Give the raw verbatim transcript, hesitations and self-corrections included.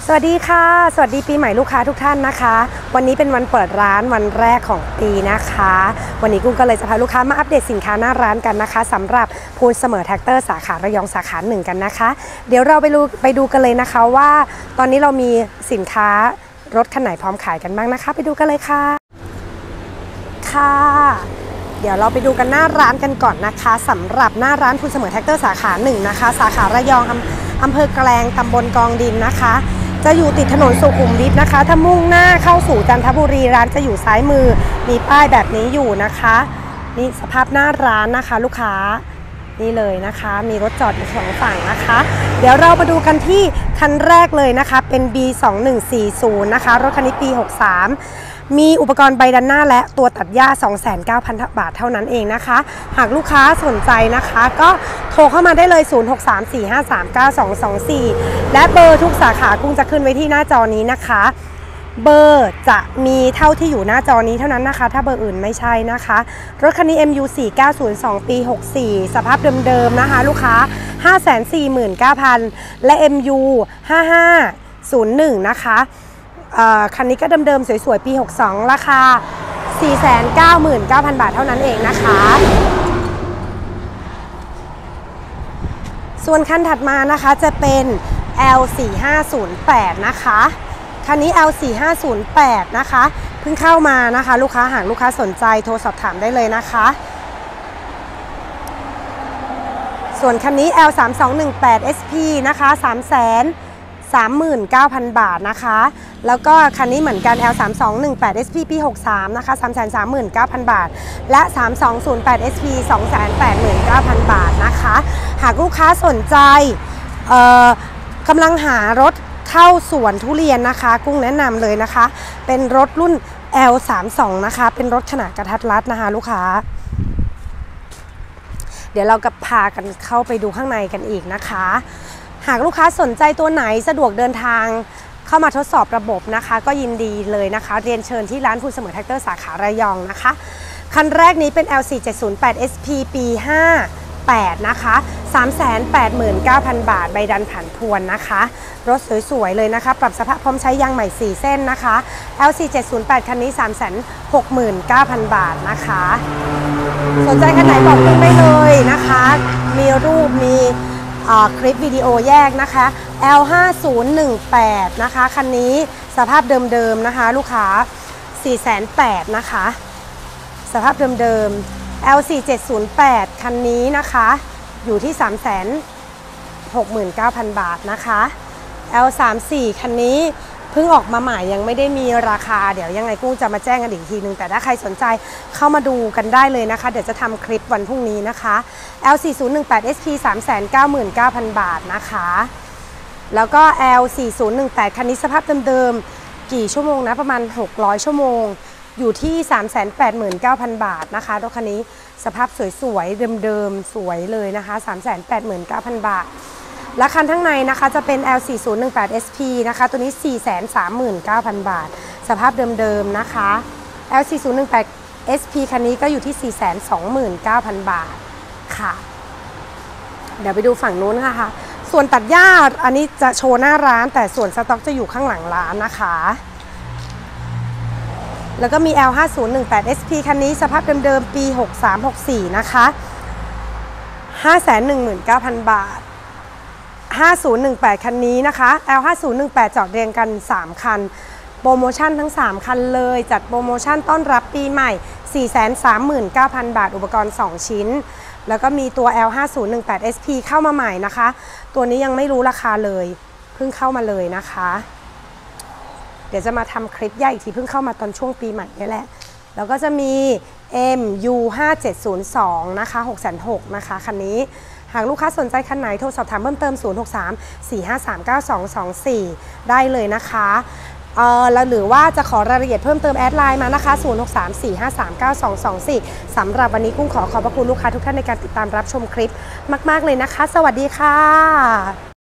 สวัสดีค่ะสวัสดีปีใหม่ลูกค้าทุกท่านนะคะวันนี้เป็นวันเปิดร้านวันแรกของปีนะคะวันนี้กุ้งก็เลยจะพาลูกค้ามาอัปเดตสินค้าหน้าร้านกันนะคะสำหรับพูนเสมอแท็กเตอร์สาขาระยองสาขาหนึ่งกันนะคะเดี๋ยวเราไปดูไปดูกันเลยนะคะว่าตอนนี้เรามีสินค้ารถคันไหนพร้อมขายกันบ้างนะคะไปดูกันเลยค่ะค่ะเดี๋ยวเราไปดูกันหน้าร้านกันก่อนนะคะสำหรับหน้าร้านพูนเสมอแท็กเตอร์สาขาหนึ่งนะคะสาขาระยองอำเภอแกลงตำบลกองดินนะคะจะอยู่ติดถนนสุขุมวิทนะคะถ้ามุ่งหน้าเข้าสู่จันทบุรีร้านจะอยู่ซ้ายมือมีป้ายแบบนี้อยู่นะคะนี่สภาพหน้าร้านนะคะลูกค้านี่เลยนะคะมีรถจอดอยู่สองฝั่งนะคะเดี๋ยวเรามาดูกันที่คันแรกเลยนะคะเป็น บี สองหนึ่งสี่ศูนย์ นะคะรถคันนี้ปีหกสามมีอุปกรณ์ใบด้านหน้าและตัวตัดหญ้า สองแสนเก้าพัน บาทเท่านั้นเองนะคะหากลูกค้าสนใจนะคะก็โทรเข้ามาได้เลย ศูนย์ หก สาม สี่ ห้า สาม เก้า สอง สอง สี่ และเบอร์ทุกสาขากุ้งจะขึ้นไว้ที่หน้าจอนี้นะคะเบอร์จะมีเท่าที่อยู่หน้าจอนี้เท่านั้นนะคะถ้าเบอร์อื่นไม่ใช่นะคะรถคันนี้ เอ็ม ยู สี่เก้าศูนย์สอง ปี หกสี่ สภาพเดิมๆนะคะลูกค้า ห้าแสนสี่หมื่นเก้าพัน และ เอ็ม ยู ห้าห้าศูนย์หนึ่ง นะคะคันนี้ก็เดิมๆสวยๆปีหกสองราคา สี่แสนเก้าหมื่นเก้าพัน บาทเท่านั้นเองนะคะส่วนคันถัดมานะคะจะเป็น แอล สี่ห้าศูนย์แปด นะคะคันนี้ แอล สี่ห้าศูนย์แปด นะคะเพิ่งเข้ามานะคะลูกค้าหากลูกค้าสนใจโทรสอบถามได้เลยนะคะส่วนคันนี้ แอล สามสองหนึ่งแปด เอส พี นะคะ สามแสนสามหมื่นเก้าพัน บาทนะคะแล้วก็คันนี้เหมือนกัน แอล สามสองหนึ่งแปด เอส พี ปีหกสามนะคะ สามแสนสามหมื่นเก้าพัน บาทและ สามสองศูนย์แปด เอส พี สองแสนแปดหมื่นเก้าพัน บาทนะคะหากลูกค้าสนใจกำลังหารถเข้าสวนทุเรียนนะคะกุ้งแนะนำเลยนะคะเป็นรถรุ่น แอล สามสอง นะคะเป็นรถขนาดกระทัดรัดนะคะลูกค้าเดี๋ยวเราก็พากันเข้าไปดูข้างในกันอีกนะคะหากลูกค้าสนใจตัวไหนสะดวกเดินทางเข้ามาทดสอบระบบนะคะก็ยินดีเลยนะคะเรียนเชิญที่ร้านพูนเสมอแท็กเตอร์สาขาระยองนะคะคันแรกนี้เป็น แอล สี่เจ็ดศูนย์แปด เอส พี ปีห้าแปดนะคะ สามแสนแปดหมื่นเก้าพัน บาทใบดันผ่านพวนนะคะรถสวยๆเลยนะคะปรับสภาพพร้อมใช้ยางใหม่สี่เส้นนะคะ แอล สี่เจ็ดศูนย์แปด คันนี้ สามแสนหกหมื่นเก้าพัน บาทนะคะสนใจคันไหนบอกกุ้งได้เลยนะคะมีรูปมีคลิปวิดีโอแยกนะคะ แอล ห้าศูนย์หนึ่งแปด นะคะคันนี้สภาพเดิมๆนะคะลูกค้า สี่แสนแปดหมื่น นะคะสภาพเดิมๆ แอล สี่เจ็ดศูนย์แปด คันนี้นะคะอยู่ที่ สามแสนหกหมื่นเก้าพัน บาทนะคะ แอล สามสี่ คันนี้เพิ่งออกมาใหม่ยังไม่ได้มีราคาเดี๋ยวยังไงกุ้งจะมาแจ้งกันอีกทีนึงแต่ถ้าใครสนใจเข้ามาดูกันได้เลยนะคะเดี๋ยวจะทำคลิปวันพรุ่งนี้นะคะ แอล สี่ศูนย์หนึ่งแปด เอส พี สามแสนเก้าหมื่นเก้าพัน บาทนะคะแล้วก็ แอล สี่ศูนย์หนึ่งแปด คันนี้สภาพเดิมๆกี่ชั่วโมงนะประมาณหกร้อยชั่วโมงอยู่ที่ สามแสนแปดหมื่นเก้าพัน บาทนะคะรถคันนี้สภาพสวยๆเดิมๆสวยเลยนะคะ สามแสนแปดหมื่นเก้าพัน บาทและคันข้างในนะคะจะเป็น แอล สี่ศูนย์หนึ่งแปด เอส พี นะคะตัวนี้ สี่แสนสามหมื่นเก้าพัน บาทสภาพเดิมๆนะคะ แอล สี่ศูนย์หนึ่งแปด เอส พี คันนี้ก็อยู่ที่ สี่แสนสองหมื่นเก้าพัน บาทค่ะเดี๋ยวไปดูฝั่งนู้นค่ะส่วนตัดหญ้าอันนี้จะโชว์หน้าร้านแต่ส่วนสต็อกจะอยู่ข้างหลังร้านนะคะแล้วก็มี แอล ห้าศูนย์หนึ่งแปด เอส พี คันนี้สภาพเดิมๆปีหกสาม หกสี่นะคะ ห้าแสนหนึ่งหมื่นเก้าพัน บาทห้าศูนย์หนึ่งแปด คันนี้นะคะ แอล ห้าศูนย์หนึ่งแปด จอดเรียงกันสามคันโปรโมชั่นทั้งสามคันเลยจัดโปรโมชั่นต้อนรับปีใหม่ สี่แสนสามหมื่นเก้าพัน บาทอุปกรณ์สองชิ้นแล้วก็มีตัว แอล ห้าศูนย์หนึ่งแปด เอส พี เข้ามาใหม่นะคะตัวนี้ยังไม่รู้ราคาเลยเพิ่งเข้ามาเลยนะคะเดี๋ยวจะมาทำคลิปใหญ่อีกทีเพิ่งเข้ามาตอนช่วงปีใหม่นี่แหละแล้วก็จะมี เอ็ม ยู ห้าเจ็ดศูนย์สอง นะคะ หกแสนหกหมื่น นะคะคันนี้หากลูกค้าสนใจคันไหนโทรสอบถามเพิ่มเติม ศูนย์ หก สาม สี่ ห้า สาม เก้า สอง สอง สี่ ได้เลยนะคะเอ่อแล้วหรือว่าจะขอรายละเอียดเพิ่มเติมแอดไลน์มานะคะ ศูนย์ หก สาม สี่ ห้า สาม เก้า สอง สอง สี่ สำหรับวันนี้กุ้งขอขอบพระคุณลูกค้าทุกท่านในการติดตามรับชมคลิปมากๆเลยนะคะสวัสดีค่ะ